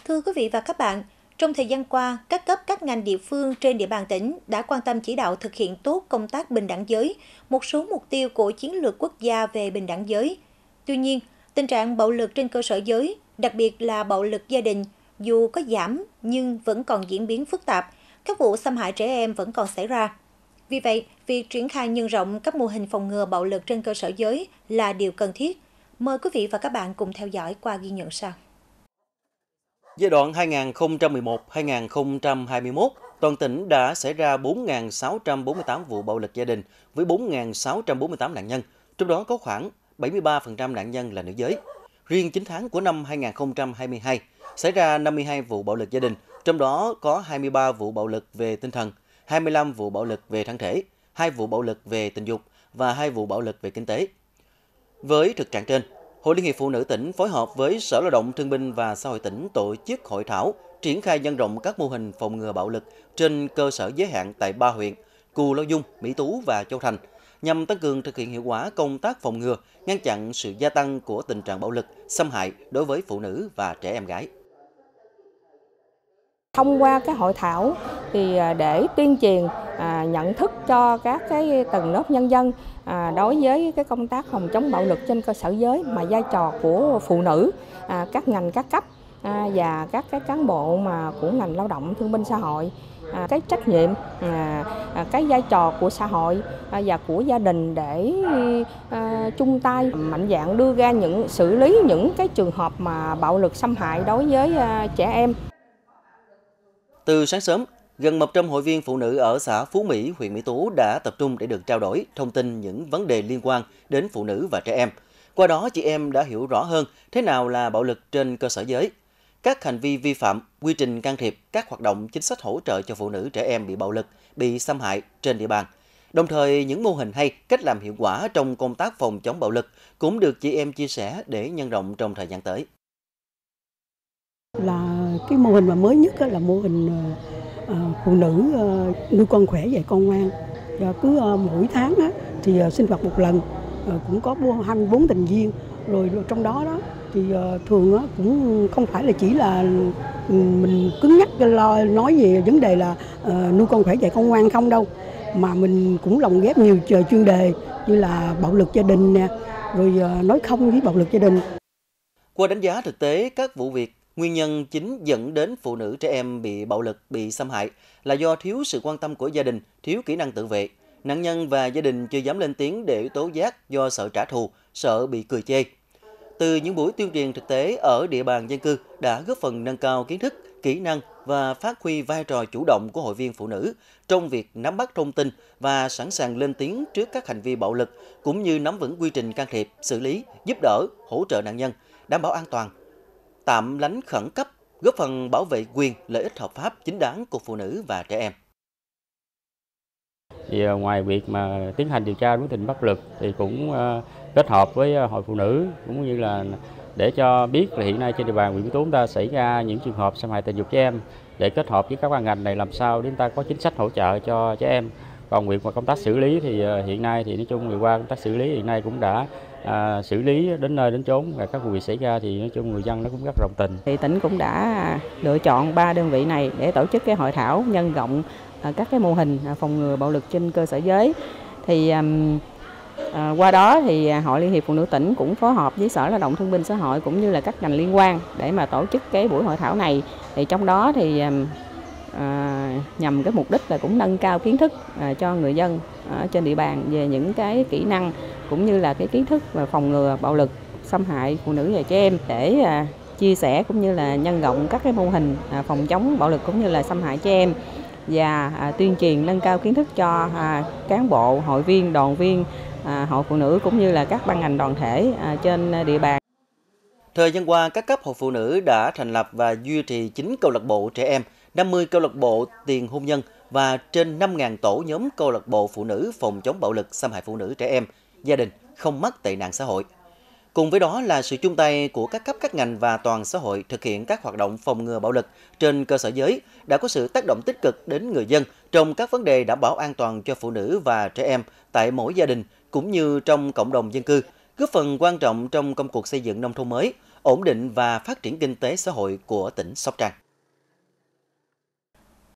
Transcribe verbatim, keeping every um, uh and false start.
Thưa quý vị và các bạn, trong thời gian qua, các cấp các ngành địa phương trên địa bàn tỉnh đã quan tâm chỉ đạo thực hiện tốt công tác bình đẳng giới, một số mục tiêu của chiến lược quốc gia về bình đẳng giới. Tuy nhiên, tình trạng bạo lực trên cơ sở giới, đặc biệt là bạo lực gia đình, dù có giảm nhưng vẫn còn diễn biến phức tạp, các vụ xâm hại trẻ em vẫn còn xảy ra. Vì vậy, việc triển khai nhân rộng các mô hình phòng ngừa bạo lực trên cơ sở giới là điều cần thiết. Mời quý vị và các bạn cùng theo dõi qua ghi nhận sau. Giai đoạn hai nghìn không trăm mười một đến hai nghìn không trăm hai mươi mốt, toàn tỉnh đã xảy ra bốn nghìn sáu trăm bốn mươi tám vụ bạo lực gia đình với bốn nghìn sáu trăm bốn mươi tám nạn nhân, trong đó có khoảng bảy mươi ba phần trăm nạn nhân là nữ giới. Riêng chín tháng của năm hai nghìn không trăm hai mươi hai, xảy ra năm mươi hai vụ bạo lực gia đình, trong đó có hai mươi ba vụ bạo lực về tinh thần, hai mươi lăm vụ bạo lực về thân thể, hai vụ bạo lực về tình dục và hai vụ bạo lực về kinh tế. Với thực trạng trên, Hội Liên hiệp Phụ nữ tỉnh phối hợp với Sở Lao động Thương binh và Xã hội tỉnh tổ chức hội thảo triển khai nhân rộng các mô hình phòng ngừa bạo lực trên cơ sở giới hạn tại ba huyện Cù Lao Dung, Mỹ Tú và Châu Thành nhằm tăng cường thực hiện hiệu quả công tác phòng ngừa, ngăn chặn sự gia tăng của tình trạng bạo lực, xâm hại đối với phụ nữ và trẻ em gái. Thông qua cái hội thảo thì để tuyên truyền à, nhận thức cho các cái tầng lớp nhân dân à, đối với cái công tác phòng chống bạo lực trên cơ sở giới, mà vai trò của phụ nữ, à, các ngành các cấp à, và các cái cán bộ mà của ngành lao động thương binh xã hội, à, cái trách nhiệm, à, cái vai trò của xã hội à, và của gia đình để à, chung tay mạnh dạn đưa ra những xử lý những cái trường hợp mà bạo lực xâm hại đối với à, trẻ em. Từ sáng sớm, gần một trăm hội viên phụ nữ ở xã Phú Mỹ, huyện Mỹ Tú đã tập trung để được trao đổi, thông tin những vấn đề liên quan đến phụ nữ và trẻ em. Qua đó, chị em đã hiểu rõ hơn thế nào là bạo lực trên cơ sở giới, các hành vi vi phạm, quy trình can thiệp, các hoạt động chính sách hỗ trợ cho phụ nữ trẻ em bị bạo lực, bị xâm hại trên địa bàn. Đồng thời, những mô hình hay, cách làm hiệu quả trong công tác phòng chống bạo lực cũng được chị em chia sẻ để nhân rộng trong thời gian tới. Là cái mô hình mà mới nhất là mô hình uh, phụ nữ uh, nuôi con khỏe dạy con ngoan. Và cứ uh, mỗi tháng uh, thì uh, sinh hoạt một lần, uh, cũng có hai mươi bốn thành viên. Rồi, rồi trong đó đó thì uh, thường uh, cũng không phải là chỉ là um, mình cứng nhắc lo nói về vấn đề là uh, nuôi con khỏe dạy con ngoan không đâu, mà mình cũng lồng ghép nhiều chuyên đề như là bạo lực gia đình nè, rồi uh, nói không với bạo lực gia đình. Qua đánh giá thực tế các vụ việc, nguyên nhân chính dẫn đến phụ nữ trẻ em bị bạo lực, bị xâm hại là do thiếu sự quan tâm của gia đình, thiếu kỹ năng tự vệ. Nạn nhân và gia đình chưa dám lên tiếng để tố giác do sợ trả thù, sợ bị cười chê. Từ những buổi tuyên truyền thực tế ở địa bàn dân cư đã góp phần nâng cao kiến thức, kỹ năng và phát huy vai trò chủ động của hội viên phụ nữ trong việc nắm bắt thông tin và sẵn sàng lên tiếng trước các hành vi bạo lực, cũng như nắm vững quy trình can thiệp, xử lý, giúp đỡ, hỗ trợ nạn nhân, đảm bảo an toàn, tạm lánh khẩn cấp, góp phần bảo vệ quyền, lợi ích hợp pháp chính đáng của phụ nữ và trẻ em. Thì ngoài việc mà tiến hành điều tra đối tượng bạo lực thì cũng uh, kết hợp với hội phụ nữ, cũng như là để cho biết là hiện nay trên địa bàn huyện Mỹ Tú chúng ta xảy ra những trường hợp xâm hại tình dục trẻ em, để kết hợp với các ban ngành này làm sao để chúng ta có chính sách hỗ trợ cho trẻ em. Còn việc mà công tác xử lý thì uh, hiện nay thì nói chung vừa qua công tác xử lý hiện nay cũng đã À, xử lý đến nơi đến chốn, và các vụ việc xảy ra thì nói chung người dân nó cũng rất đồng tình. Thì tỉnh cũng đã lựa chọn ba đơn vị này để tổ chức cái hội thảo nhân rộng à, các cái mô hình phòng ngừa bạo lực trên cơ sở giới. Thì à, qua đó thì Hội Liên hiệp Phụ nữ tỉnh cũng phối hợp với Sở Lao động Thương binh Xã hội cũng như là các ngành liên quan để mà tổ chức cái buổi hội thảo này. Thì trong đó thì à, nhằm cái mục đích là cũng nâng cao kiến thức à, cho người dân ở trên địa bàn về những cái kỹ năng cũng như là cái kiến thức về phòng ngừa bạo lực xâm hại phụ nữ và trẻ em, để à, chia sẻ cũng như là nhân rộng các cái mô hình à, phòng chống bạo lực cũng như là xâm hại trẻ em, và à, tuyên truyền nâng cao kiến thức cho à, cán bộ, hội viên, đoàn viên, à, hội phụ nữ cũng như là các ban ngành đoàn thể à, trên địa bàn. Thời gian qua, các cấp hội phụ nữ đã thành lập và duy trì chín câu lạc bộ trẻ em, năm mươi câu lạc bộ tiền hôn nhân và trên năm nghìn tổ nhóm câu lạc bộ phụ nữ phòng chống bạo lực xâm hại phụ nữ trẻ em, gia đình không mắc tệ nạn xã hội. Cùng với đó là sự chung tay của các cấp các ngành và toàn xã hội thực hiện các hoạt động phòng ngừa bạo lực trên cơ sở giới đã có sự tác động tích cực đến người dân trong các vấn đề đảm bảo an toàn cho phụ nữ và trẻ em tại mỗi gia đình cũng như trong cộng đồng dân cư, góp phần quan trọng trong công cuộc xây dựng nông thôn mới, ổn định và phát triển kinh tế xã hội của tỉnh Sóc Trăng.